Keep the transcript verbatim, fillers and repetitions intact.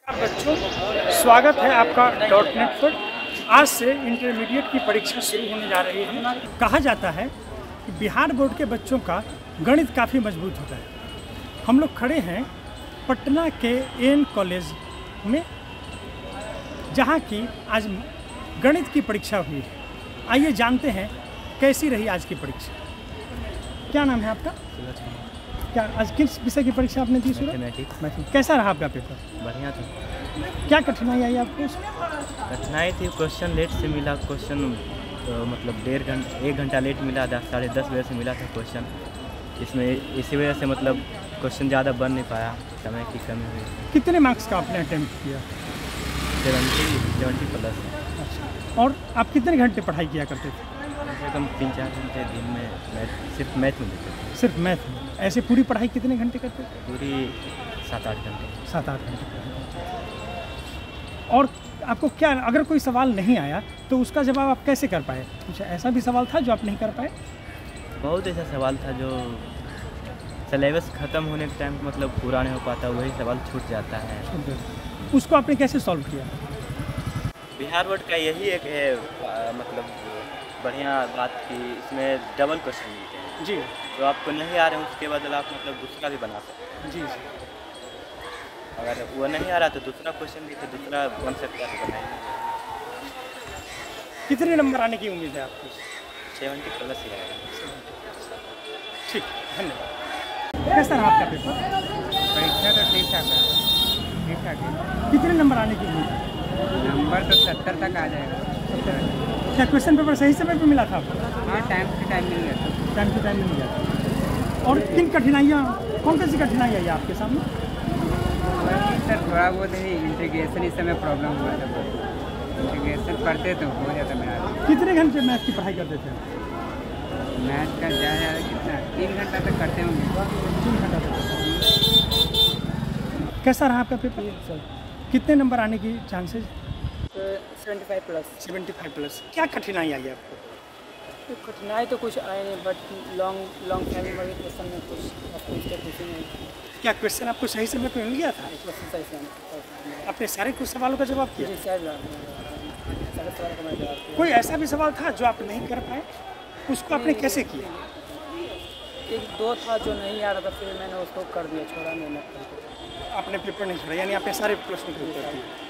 बच्चों, स्वागत है आपका डॉट नेट पर। आज से इंटरमीडिएट की परीक्षा शुरू होने जा रही है। कहा जाता है कि बिहार बोर्ड के बच्चों का गणित काफ़ी मजबूत होता है। हम लोग खड़े हैं पटना के एन कॉलेज में, जहाँ की आज गणित की परीक्षा हुई है। आइए जानते हैं कैसी रही आज की परीक्षा। क्या नाम है आपका? क्या आज किस विषय की परीक्षा आपने दी? मैथमेटिक्स। कैसा रहा आपका पेपर? बढ़िया था। क्या कठिनाई आई आपको? कठिनाई थी, क्वेश्चन लेट से मिला। क्वेश्चन तो मतलब डेढ़ घंटा एक घंटा लेट मिला। दस साढ़े दस बजे से मिला था क्वेश्चन। इसमें इसी वजह से मतलब क्वेश्चन ज़्यादा बन नहीं पाया, समय की कमी हुई। कितने मार्क्स का आपने अटेम्प्ट किया? Seventy seventy plus. अच्छा, और आप कितने घंटे पढ़ाई किया करते थे? कम से कम तीन चार घंटे दिन में मैथ, सिर्फ मैथ में देते थे। सिर्फ मैथ में? ऐसे पूरी पढ़ाई कितने घंटे करते थे? पूरी सात आठ घंटे। सात आठ घंटे। और आपको क्या, अगर कोई सवाल नहीं आया तो उसका जवाब आप कैसे कर पाए? कुछ ऐसा भी सवाल था जो आप नहीं कर पाए? बहुत ऐसा सवाल था जो सिलेबस ख़त्म होने के टाइम मतलब पूरा नहीं हो पाता, वही सवाल छूट जाता है। उसको आपने कैसे सॉल्व किया? बिहार बोर्ड का यही एक है आ, मतलब बढ़िया बात कि इसमें डबल क्वेश्चन मिलते हैं जी। जो आपको नहीं आ रहे हैं उसके बदले आप मतलब दूसरा भी बना सकते हैं। जी जी। अगर वो नहीं आ रहा तो दूसरा क्वेश्चन भी तो दूसरा बन सकता है, बनाएंगे। कितने नंबर आने की उम्मीद है आपकी? सेवेंटी प्लस ही आएगा। ठीक, धन्यवाद। कैसा रहा आपका पेपर? परीक्षा तो ठीक ठाक है, ठीक ठाक है। कितने नंबर आने की उम्मीद है? नंबर तो सत्तर तक आ जाएगा। क्या क्वेश्चन पेपर सही समय पर मिला था आपको? हाँ, टाइम टू टाइम मिल गया। टाइम टू टाइम मिल गया था। और किन कठिनाइयाँ, कौन कौन सी कठिनाई आई आपके सामने? सर थोड़ा बहुत ही इंटीग्रेशन इस समय प्रॉब्लम हुआ था। इंटीग्रेशन पढ़ते तो हो जाता मेरा। कितने घंटे मैथ की पढ़ाई करते थे? मैथ का ज़्यादा ज़्यादा कितना तीन घंटा तक करते होंगे। तीन घंटा तक। कैसा रहा आपका पेपर? सर कितने नंबर आने की chances? Seventy five plus. Seventy five plus. क्या कठिनाई आई आपको? तो कठिनाई तो कुछ आए नहीं, बट लॉन्ग लॉन्ग टाइम वाले क्वेश्चन में कुछ आपको कुछ नहीं। क्या क्वेश्चन आपको सही समय पर मिल गया था? क्वेश्चन सही से आपने सारे कुछ सवालों का जवाब किया? जी शायद सारे सवाल का मैं जवाब किया। कोई ऐसा भी सवाल था जो आप नहीं कर पाए, उसको आपने कैसे किया? एक दो था जो नहीं आ रहा था, फिर मैंने उसको कर दिया, छोड़ा मेहनत करके। आपने पेपर नहीं छोड़ा, यानी आपने सारे प्रश्नों के उत्तर दिए।